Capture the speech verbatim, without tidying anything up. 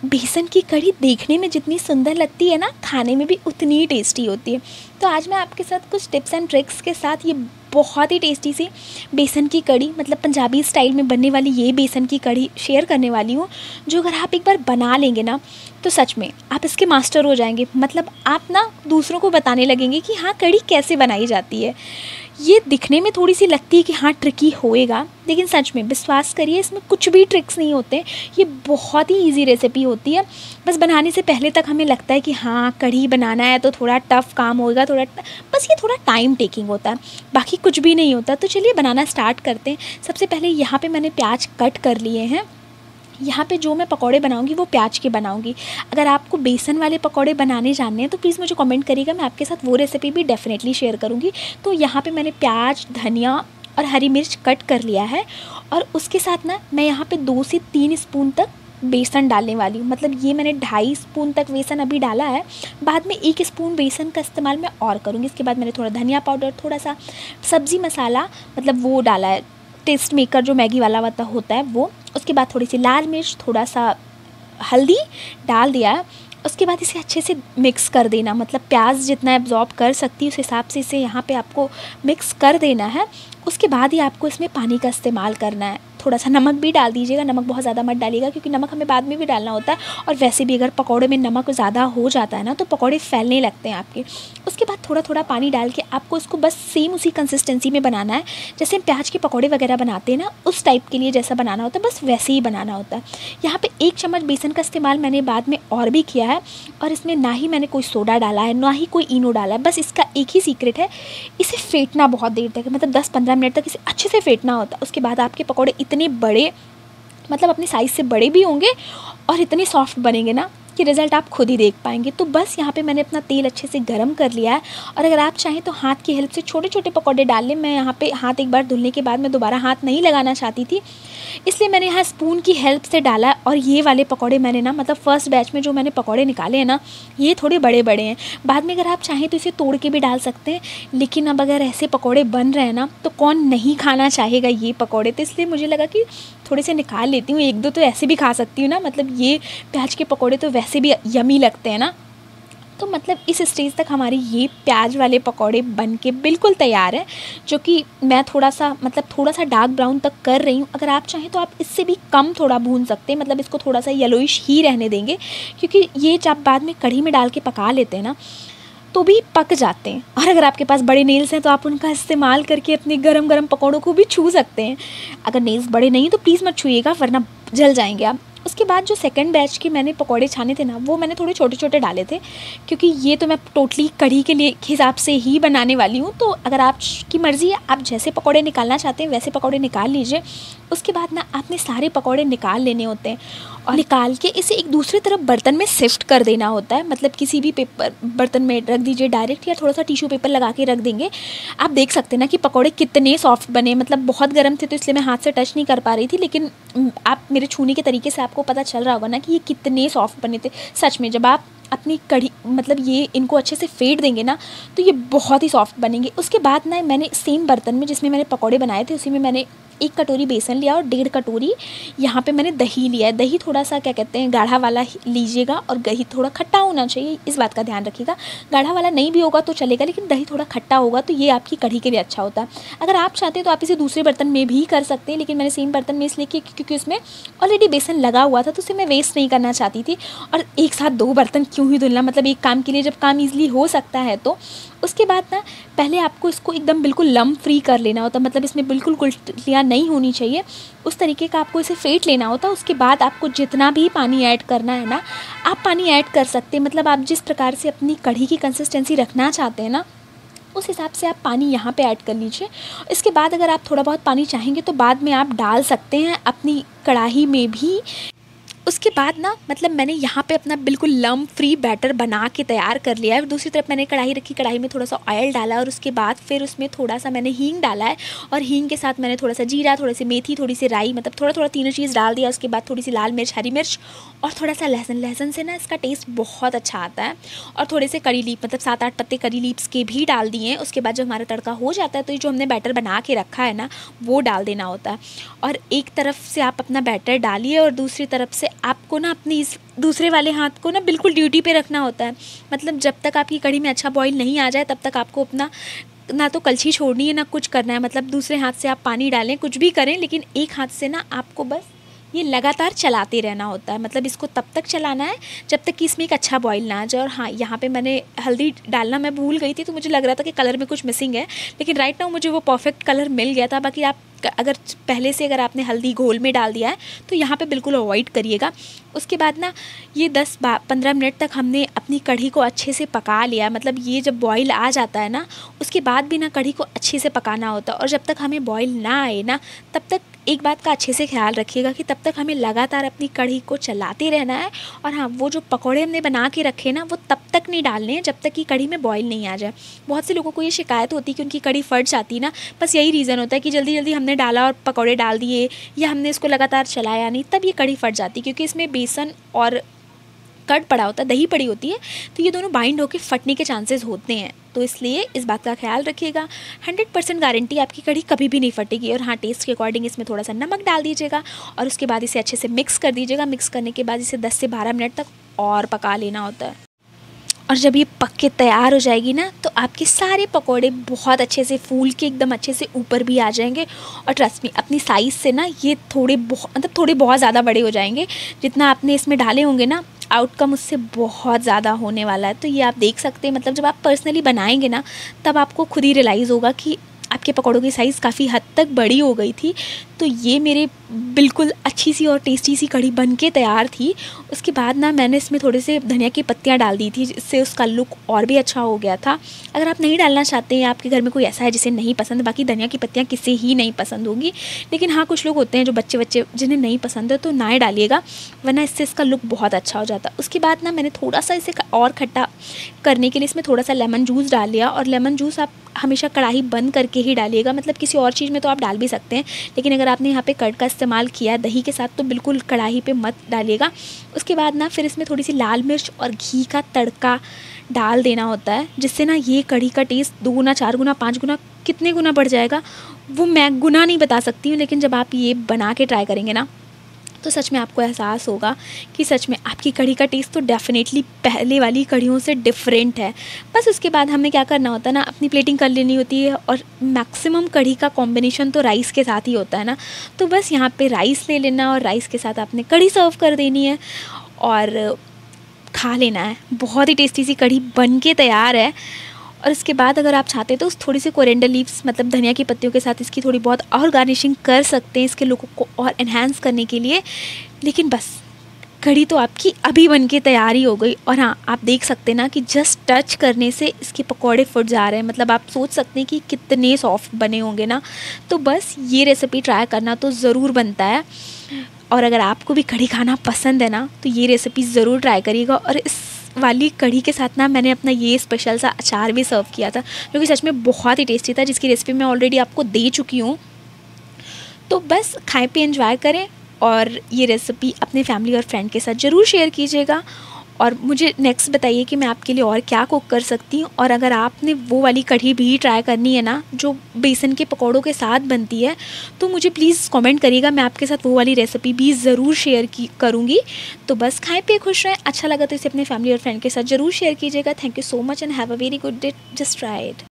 बेसन की कढ़ी देखने में जितनी सुंदर लगती है ना, खाने में भी उतनी टेस्टी होती है। तो आज मैं आपके साथ कुछ टिप्स एंड ट्रिक्स के साथ ये बहुत ही टेस्टी सी बेसन की कढ़ी, मतलब पंजाबी स्टाइल में बनने वाली ये बेसन की कढ़ी शेयर करने वाली हूँ, जो अगर आप एक बार बना लेंगे ना तो सच में आप इसके मास्टर हो जाएंगे। मतलब आप ना दूसरों को बताने लगेंगे कि हाँ कढ़ी कैसे बनाई जाती है। ये दिखने में थोड़ी सी लगती है कि हाँ ट्रिकी होएगा, लेकिन सच में विश्वास करिए इसमें कुछ भी ट्रिक्स नहीं होते। ये बहुत ही इजी रेसिपी होती है। बस बनाने से पहले तक हमें लगता है कि हाँ कढ़ी बनाना है तो थोड़ा टफ़ काम होएगा, थोड़ा बस ये थोड़ा टाइम टेकिंग होता है, बाकी कुछ भी नहीं होता। तो चलिए बनाना स्टार्ट करते हैं। सबसे पहले यहाँ पे मैंने प्याज कट कर लिए हैं। यहाँ पे जो मैं पकौड़े बनाऊंगी वो प्याज के बनाऊंगी। अगर आपको बेसन वाले पकौड़े बनाने जानने हैं तो प्लीज़ मुझे कमेंट करिएगा, मैं आपके साथ वो रेसिपी भी डेफिनेटली शेयर करूँगी। तो यहाँ पे मैंने प्याज, धनिया और हरी मिर्च कट कर लिया है, और उसके साथ ना मैं यहाँ पे दो से तीन स्पून तक बेसन डालने वाली हूँ। मतलब ये मैंने ढाई स्पून तक बेसन अभी डाला है, बाद में एक स्पून बेसन का इस्तेमाल मैं और करूँगी। इसके बाद मैंने थोड़ा धनिया पाउडर, थोड़ा सा सब्ज़ी मसाला, मतलब वो डाला है, टेस्ट मेकर जो मैगी वाला होता है वो। उसके बाद थोड़ी सी लाल मिर्च, थोड़ा सा हल्दी डाल दिया है। उसके बाद इसे अच्छे से मिक्स कर देना, मतलब प्याज जितना एब्जॉर्ब कर सकती है उस हिसाब से इसे यहाँ पे आपको मिक्स कर देना है। उसके बाद ही आपको इसमें पानी का इस्तेमाल करना है। थोड़ा सा नमक भी डाल दीजिएगा, नमक बहुत ज़्यादा मत डालिएगा क्योंकि नमक हमें बाद में भी डालना होता है। और वैसे भी अगर पकौड़े में नमक ज़्यादा हो जाता है ना तो पकौड़े फैलने लगते हैं आपके। उसके बाद थोड़ा थोड़ा पानी डाल के आपको इसको बस सेम उसी कंसिस्टेंसी में बनाना है जैसे हम प्याज के पकौड़े वगैरह बनाते हैं ना, उस टाइप के लिए जैसा बनाना होता है, बस वैसे ही बनाना होता है। यहाँ पर एक चम्मच बेसन का इस्तेमाल मैंने बाद में और भी किया है, और इसमें ना ही मैंने कोई सोडा डाला है, ना ही कोई इनो डाला है। बस इसका एक ही सीक्रेट है, इसे फेंटना बहुत देर तक, मतलब दस पंद्रह मिनट तक इसे अच्छे से फेंटना होता है। उसके बाद आपके पकौड़े इतने बड़े, मतलब अपने साइज़ से बड़े भी होंगे और इतने सॉफ्ट बनेंगे ना कि रिज़ल्ट आप खुद ही देख पाएंगे। तो बस यहाँ पे मैंने अपना तेल अच्छे से गरम कर लिया है, और अगर आप चाहें तो हाथ की हेल्प से छोटे छोटे पकौड़े डाल लें। मैं यहाँ पे हाथ एक बार धुलने के बाद मैं दोबारा हाथ नहीं लगाना चाहती थी, इसलिए मैंने यहाँ स्पून की हेल्प से डाला। और ये वाले पकौड़े मैंने ना, मतलब फ़र्स्ट बैच में जो मैंने पकौड़े निकाले हैं ना, ये थोड़े बड़े बड़े हैं। बाद में अगर आप चाहें तो इसे तोड़ के भी डाल सकते हैं, लेकिन अब अगर ऐसे पकौड़े बन रहे हैं ना तो कौन नहीं खाना चाहेगा ये पकौड़े। तो इसलिए मुझे लगा कि थोड़े से निकाल लेती हूँ, एक दो तो ऐसे भी खा सकती हूँ ना। मतलब ये प्याज के पकौड़े तो वैसे भी यमी लगते हैं ना। तो मतलब इस स्टेज तक हमारी ये प्याज वाले पकौड़े बन के बिल्कुल तैयार है, जो कि मैं थोड़ा सा, मतलब थोड़ा सा डार्क ब्राउन तक कर रही हूँ। अगर आप चाहें तो आप इससे भी कम थोड़ा भून सकते हैं, मतलब इसको थोड़ा सा येलोइश ही रहने देंगे, क्योंकि ये जब बाद में कढ़ी में डाल के पका लेते हैं ना तो भी पक जाते हैं। और अगर आपके पास बड़े नेल्स हैं तो आप उनका इस्तेमाल करके अपने गरम गरम पकौड़ों को भी छू सकते हैं। अगर नेल्स बड़े नहीं तो प्लीज़ मत छूइएगा, वरना जल जाएंगे आप। उसके बाद जो सेकंड बैच के मैंने पकौड़े छाने थे ना, वो मैंने थोड़े छोटे छोटे डाले थे, क्योंकि ये तो मैं टोटली कढ़ी के लिए हिसाब से ही बनाने वाली हूँ। तो अगर आपकी मर्ज़ी है, आप जैसे पकौड़े निकालना चाहते हैं वैसे पकौड़े निकाल लीजिए। उसके बाद ना आपने सारे पकौड़े निकाल लेने होते हैं, और निकाल के इसे एक दूसरी तरफ बर्तन में शिफ्ट कर देना होता है। मतलब किसी भी पेपर बर्तन में रख दीजिए डायरेक्ट, या थोड़ा सा टिश्यू पेपर लगा के रख देंगे। आप देख सकते हैं ना कि पकौड़े कितने सॉफ्ट बने। मतलब बहुत गर्म थे तो इसलिए मैं हाथ से टच नहीं कर पा रही थी, लेकिन आप मेरे छूने के तरीके से आपको पता चल रहा होगा ना कि ये कितने सॉफ्ट बने थे। सच में जब आप अपनी कढ़ी, मतलब ये इनको अच्छे से फेंट देंगे ना तो ये बहुत ही सॉफ्ट बनेंगे। उसके बाद ना मैंने सेम बर्तन में जिसमें मैंने पकौड़े बनाए थे, उसी में मैंने एक कटोरी बेसन लिया और डेढ़ कटोरी यहाँ पे मैंने दही लिया है। दही थोड़ा सा क्या कहते हैं गाढ़ा वाला लीजिएगा, और दही थोड़ा खट्टा होना चाहिए, इस बात का ध्यान रखिएगा। गाढ़ा वाला नहीं भी होगा तो चलेगा, लेकिन दही थोड़ा खट्टा होगा तो ये आपकी कढ़ी के लिए अच्छा होता है। अगर आप चाहते हैं तो आप इसे दूसरे बर्तन में भी कर सकते हैं, लेकिन मैंने सेम बर्तन में इसलिए किया क्योंकि उसमें ऑलरेडी बेसन लगा हुआ था, तो उसे मैं वेस्ट नहीं करना चाहती थी। और एक साथ दो बर्तन क्यों ही धुलना, मतलब एक काम के लिए जब काम ईजिली हो सकता है। तो उसके बाद ना पहले आपको इसको एकदम बिल्कुल लम्ब फ्री कर लेना होता, मतलब इसमें बिल्कुल गुठलियाँ नहीं होनी चाहिए, उस तरीके का आपको इसे फेंट लेना होता। उसके बाद आपको जितना भी पानी ऐड करना है ना, आप पानी ऐड कर सकते हैं। मतलब आप जिस प्रकार से अपनी कढ़ी की कंसिस्टेंसी रखना चाहते हैं ना, उस हिसाब से आप पानी यहाँ पे ऐड कर लीजिए। इसके बाद अगर आप थोड़ा बहुत पानी चाहेंगे तो बाद में आप डाल सकते हैं अपनी कढ़ाई में भी। उसके बाद ना, मतलब मैंने यहाँ पे अपना बिल्कुल लम्ब फ्री बैटर बना के तैयार कर लिया है। दूसरी तरफ मैंने कढ़ाई रखी, कढ़ाई में थोड़ा सा ऑयल डाला, और उसके बाद फिर उसमें थोड़ा सा मैंने हींग डाला है, और हींग के साथ मैंने थोड़ा सा जीरा, थोड़ी सी मेथी, थोड़ी सी राई, मतलब थोड़ा थोड़ा तीनों चीज़ डाल दिया। उसके बाद थोड़ी सी लाल मिर्च, हरी मिर्च और थोड़ा सा लहसुन। लहसुन से ना इसका टेस्ट बहुत अच्छा आता है। और थोड़े से करी लीफ, मतलब सात आठ पत्ते करी लीव्स के भी डाल दिए हैं। उसके बाद जब हमारा तड़का हो जाता है तो ये जो हमने बैटर बना के रखा है ना, वो डाल देना होता है। और एक तरफ से आप अपना बैटर डालिए और दूसरी तरफ से आपको ना अपनी इस दूसरे वाले हाथ को ना बिल्कुल ड्यूटी पे रखना होता है। मतलब जब तक आपकी कढ़ी में अच्छा बॉईल नहीं आ जाए तब तक आपको अपना ना तो कलछी छोड़नी है ना कुछ करना है। मतलब दूसरे हाथ से आप पानी डालें, कुछ भी करें, लेकिन एक हाथ से ना आपको बस ये लगातार चलाते रहना होता है। मतलब इसको तब तक चलाना है जब तक कि इसमें एक अच्छा बॉईल ना आ जाए। और हाँ, यहाँ पे मैंने हल्दी डालना मैं भूल गई थी, तो मुझे लग रहा था कि कलर में कुछ मिसिंग है, लेकिन राइट नाउ मुझे वो परफेक्ट कलर मिल गया था। बाकी आप अगर पहले से अगर आपने हल्दी घोल में डाल दिया है तो यहाँ पे बिल्कुल अवॉइड करिएगा। उसके बाद ना ये दस पंद्रह मिनट तक हमने अपनी कढ़ी को अच्छे से पका लिया। मतलब ये जब बॉईल आ जाता है ना, उसके बाद भी ना कढ़ी को अच्छे से पकाना होता है। और जब तक हमें बॉईल ना आए ना, तब तक एक बात का अच्छे से ख्याल रखिएगा कि तब तक हमें लगातार अपनी कढ़ी को चलाते रहना है। और हाँ, वो जो पकौड़े हमने बना के रखे ना, वो तब तक नहीं डालने हैं जब तक कि कढ़ी में बॉईल नहीं आ जाए। बहुत से लोगों को ये शिकायत होती है कि उनकी कढ़ी फट जाती है ना, बस यही रीज़न होता है कि जल्दी जल्दी हमने डाला और पकौड़े डाल दिए, या हमने इसको लगातार चलाया नहीं, तब ये कढ़ी फट जाती है। क्योंकि इसमें बेसन और कर्ड पड़ा होता है, दही पड़ी होती है, तो ये दोनों बाइंड होकर फटने के चांसेस होते हैं। तो इसलिए इस बात का ख्याल रखिएगा। हंड्रेड परसेंट गारंटी आपकी कढ़ी कभी भी नहीं फटेगी। और हाँ, टेस्ट के अकॉर्डिंग इसमें थोड़ा सा नमक डाल दीजिएगा और उसके बाद इसे अच्छे से मिक्स कर दीजिएगा। मिक्स करने के बाद इसे दस से बारह मिनट तक और पका लेना होता है। और जब ये पक के तैयार हो जाएगी ना, तो आपके सारे पकोड़े बहुत अच्छे से फूल के एकदम अच्छे से ऊपर भी आ जाएंगे। और ट्रस्ट मी, अपनी साइज़ से ना ये थोड़े बहुत मतलब थोड़े बहुत ज़्यादा बड़े हो जाएंगे। जितना आपने इसमें डाले होंगे ना, आउटकम उससे बहुत ज़्यादा होने वाला है। तो ये आप देख सकते हैं। मतलब जब आप पर्सनली बनाएंगे ना, तब आपको खुद ही रियलाइज़ होगा कि आपके पकौड़ों की साइज़ काफ़ी हद तक बड़ी हो गई थी। तो ये मेरे बिल्कुल अच्छी सी और टेस्टी सी कढ़ी बन के तैयार थी। उसके बाद ना मैंने इसमें थोड़े से धनिया की पत्तियाँ डाल दी थी, जिससे उसका लुक और भी अच्छा हो गया था। अगर आप नहीं डालना चाहते हैं, आपके घर में कोई ऐसा है जिसे नहीं पसंद, बाकी धनिया की पत्तियाँ किसे ही नहीं पसंद होगी, लेकिन हाँ, कुछ लोग होते हैं जो बच्चे बच्चे जिन्हें नहीं पसंद है, तो ना डालिएगा, वरना इससे इसका लुक बहुत अच्छा हो जाता है। उसके बाद ना मैंने थोड़ा सा इसे और खट्टा करने के लिए इसमें थोड़ा सा लेमन जूस डाल लिया। और लेमन जूस आप हमेशा कढ़ाई बंद करके ही डालिएगा। मतलब किसी और चीज़ में तो आप डाल भी सकते हैं, लेकिन अगर आपने यहाँ पे कर्ड का इस्तेमाल किया है दही के साथ, तो बिल्कुल कढ़ाई पे मत डालिएगा। उसके बाद ना फिर इसमें थोड़ी सी लाल मिर्च और घी का तड़का डाल देना होता है, जिससे ना ये कढ़ी का टेस्ट दो गुना, चार गुना, पाँच गुना, कितने गुना बढ़ जाएगा वो मैं गुना नहीं बता सकती हूँ। लेकिन जब आप ये बना के ट्राई करेंगे ना, तो सच में आपको एहसास होगा कि सच में आपकी कढ़ी का टेस्ट तो डेफ़िनेटली पहले वाली कढ़ियों से डिफरेंट है। बस उसके बाद हमें क्या करना होता है ना, अपनी प्लेटिंग कर लेनी होती है। और मैक्सिमम कढ़ी का कॉम्बिनेशन तो राइस के साथ ही होता है ना, तो बस यहाँ पे राइस ले लेना और राइस के साथ आपने कढ़ी सर्व कर देनी है और खा लेना है। बहुत ही टेस्टी सी कढ़ी बन के तैयार है। और इसके बाद अगर आप चाहते हैं तो उस थोड़ी सी कोरिएंडर लीव्स, मतलब धनिया की पत्तियों के साथ इसकी थोड़ी बहुत और गार्निशिंग कर सकते हैं, इसके लुक को और एनहांस करने के लिए। लेकिन बस कढ़ी तो आपकी अभी बन के तैयारी हो गई। और हाँ, आप देख सकते हैं ना कि जस्ट टच करने से इसके पकौड़े फुट जा रहे हैं। मतलब आप सोच सकते हैं कि कितने सॉफ्ट बने होंगे ना। तो बस ये रेसिपी ट्राई करना तो ज़रूर बनता है। और अगर आपको भी कढ़ी खाना पसंद है ना, तो ये रेसिपी ज़रूर ट्राई करिएगा। और इस वाली कढ़ी के साथ ना मैंने अपना ये स्पेशल सा अचार भी सर्व किया था, जो कि सच में बहुत ही टेस्टी था, जिसकी रेसिपी मैं ऑलरेडी आपको दे चुकी हूँ। तो बस खाएं पे एंजॉय करें और ये रेसिपी अपने फैमिली और फ्रेंड के साथ ज़रूर शेयर कीजिएगा। और मुझे नेक्स्ट बताइए कि मैं आपके लिए और क्या कुक कर सकती हूँ। और अगर आपने वो वाली कढ़ी भी ट्राई करनी है ना, जो बेसन के पकौड़ों के साथ बनती है, तो मुझे प्लीज़ कमेंट करिएगा। मैं आपके साथ वो वाली रेसिपी भी ज़रूर शेयर की करूँगी। तो बस खाएं पे खुश रहें। अच्छा लगा तो इसे अपने फैमिली और फ्रेंड के साथ ज़रूर शेयर कीजिएगा। Thank you so much and have a very good day. Just try it.